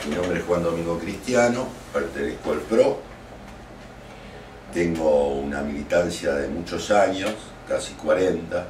Mi nombre es Juan Domingo Cristiano, pertenezco al PRO, tengo una militancia de muchos años, casi 40,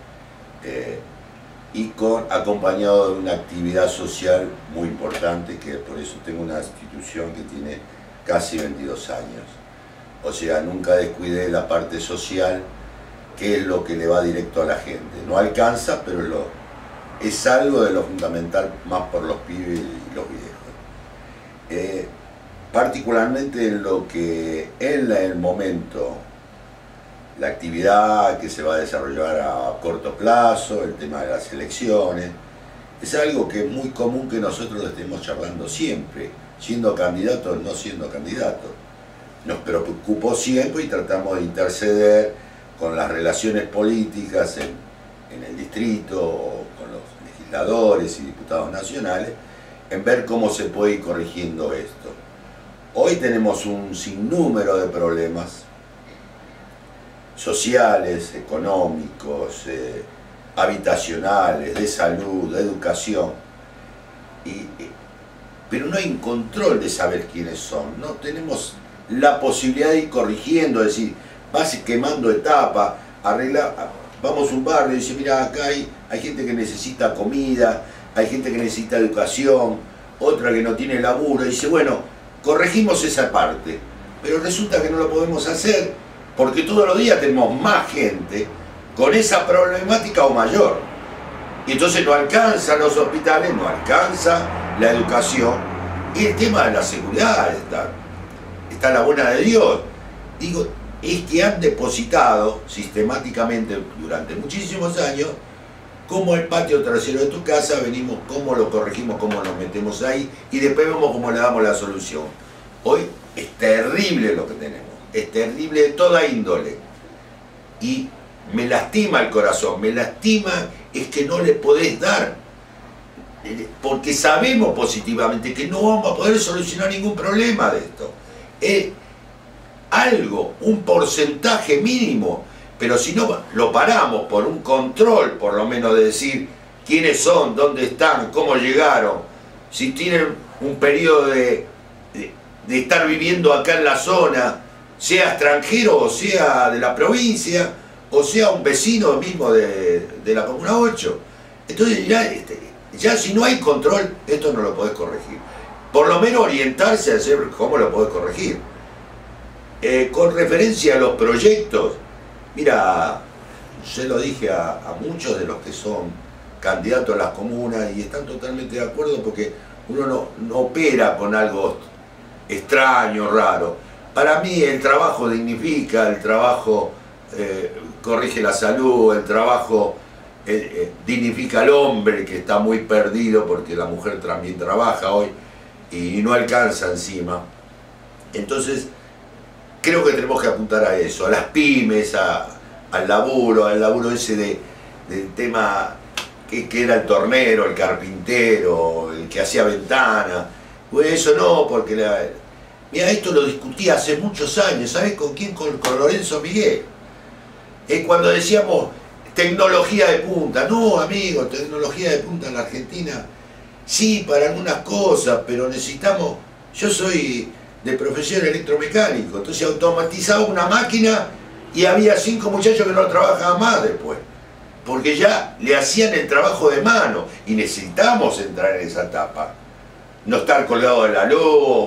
y acompañado de una actividad social muy importante, que por eso tengo una institución que tiene casi 22 años. O sea, nunca descuidé la parte social, que es lo que le va directo a la gente. No alcanza, pero es algo de lo fundamental, más por los pibes y los viejos. Particularmente en lo que en el momento, la actividad que se va a desarrollar a corto plazo, el tema de las elecciones, es algo que es muy común que nosotros estemos charlando siempre, siendo candidatos o no siendo candidatos. Nos preocupó siempre y tratamos de interceder con las relaciones políticas en el distrito, o con los legisladores y diputados nacionales, en ver cómo se puede ir corrigiendo esto. Hoy tenemos un sinnúmero de problemas sociales, económicos, habitacionales, de salud, de educación, pero no hay un control de saber quiénes son. No tenemos la posibilidad de ir corrigiendo, es decir, vas quemando etapas, vamos a un barrio y dice, mira, acá hay gente que necesita comida, hay gente que necesita educación, otra que no tiene laburo, y dice, bueno, corregimos esa parte, pero resulta que no lo podemos hacer porque todos los días tenemos más gente con esa problemática o mayor, y entonces no alcanzan los hospitales, no alcanza la educación, y el tema de la seguridad está la buena de Dios. Digo, es que han depositado sistemáticamente durante muchísimos años cómo el patio trasero de tu casa venimos, cómo lo corregimos, cómo nos metemos ahí, y después vemos cómo le damos la solución. Hoy es terrible lo que tenemos, es terrible de toda índole, y me lastima el corazón, me lastima es que no le podés dar, porque sabemos positivamente que no vamos a poder solucionar ningún problema de esto. Algo, un porcentaje mínimo, pero si no lo paramos por un control, por lo menos de decir quiénes son, dónde están, cómo llegaron, si tienen un periodo de estar viviendo acá en la zona, sea extranjero o sea de la provincia, o sea un vecino mismo de la Comuna 8. Entonces ya si no hay control, esto no lo podés corregir. Por lo menos orientarse a hacer cómo lo podés corregir. Con referencia a los proyectos, mira, yo lo dije a muchos de los que son candidatos a las comunas y están totalmente de acuerdo, porque uno no opera con algo extraño, raro. Para mí el trabajo dignifica, el trabajo corrige la salud, el trabajo dignifica al hombre, que está muy perdido porque la mujer también trabaja hoy y no alcanza encima. Entonces creo que tenemos que apuntar a eso, a las pymes, al laburo ese del tema que era el tornero, el carpintero, el que hacía ventana. Pues eso no, porque mira, esto lo discutí hace muchos años, ¿sabes con quién? Con Lorenzo Miguel. Cuando decíamos tecnología de punta, no amigo, tecnología de punta en la Argentina, sí, para algunas cosas, pero necesitamos, yo soy de profesión electromecánico, entonces automatizaba una máquina y había 5 muchachos que no trabajaban más después, porque ya le hacían el trabajo de mano, y necesitamos entrar en esa etapa, no estar colgado de la luz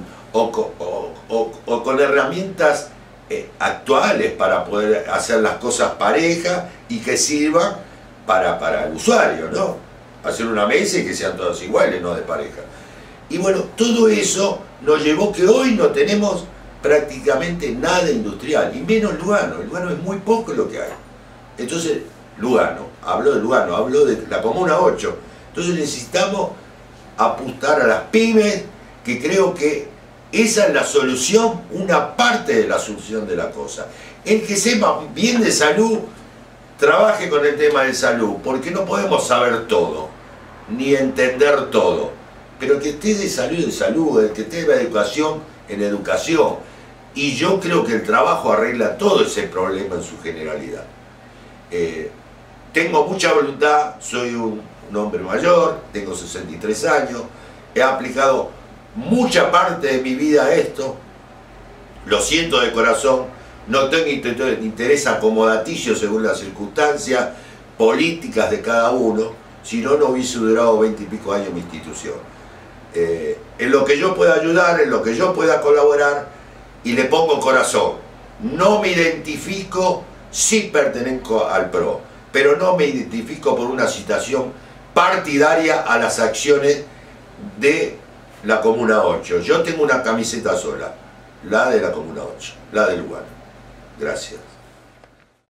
o con herramientas actuales para poder hacer las cosas parejas y que sirvan para el usuario, ¿no? Hacer una mesa y que sean todos iguales, no de pareja. Y bueno, todo eso nos llevó que hoy no tenemos prácticamente nada industrial, y menos Lugano. Lugano es muy poco lo que hay. Entonces, hablo de la Comuna 8. Entonces necesitamos apostar a las pymes, que creo que esa es la solución, una parte de la solución de la cosa. El que sepa bien de salud, trabaje con el tema de salud, porque no podemos saber todo, ni entender todo. Pero que esté de salud, el que esté de educación, en educación. Y yo creo que el trabajo arregla todo ese problema en su generalidad. Tengo mucha voluntad, soy un hombre mayor, tengo 63 años, he aplicado mucha parte de mi vida a esto, lo siento de corazón, no tengo interés acomodaticio según las circunstancias políticas de cada uno, si no, no hubiese durado 20 y pico años mi institución. En lo que yo pueda ayudar, en lo que yo pueda colaborar, y le pongo corazón. No me identifico, sí pertenezco al PRO, pero no me identifico por una situación partidaria a las acciones de la Comuna 8. Yo tengo una camiseta sola, la de la Comuna 8, la del lugar. Gracias.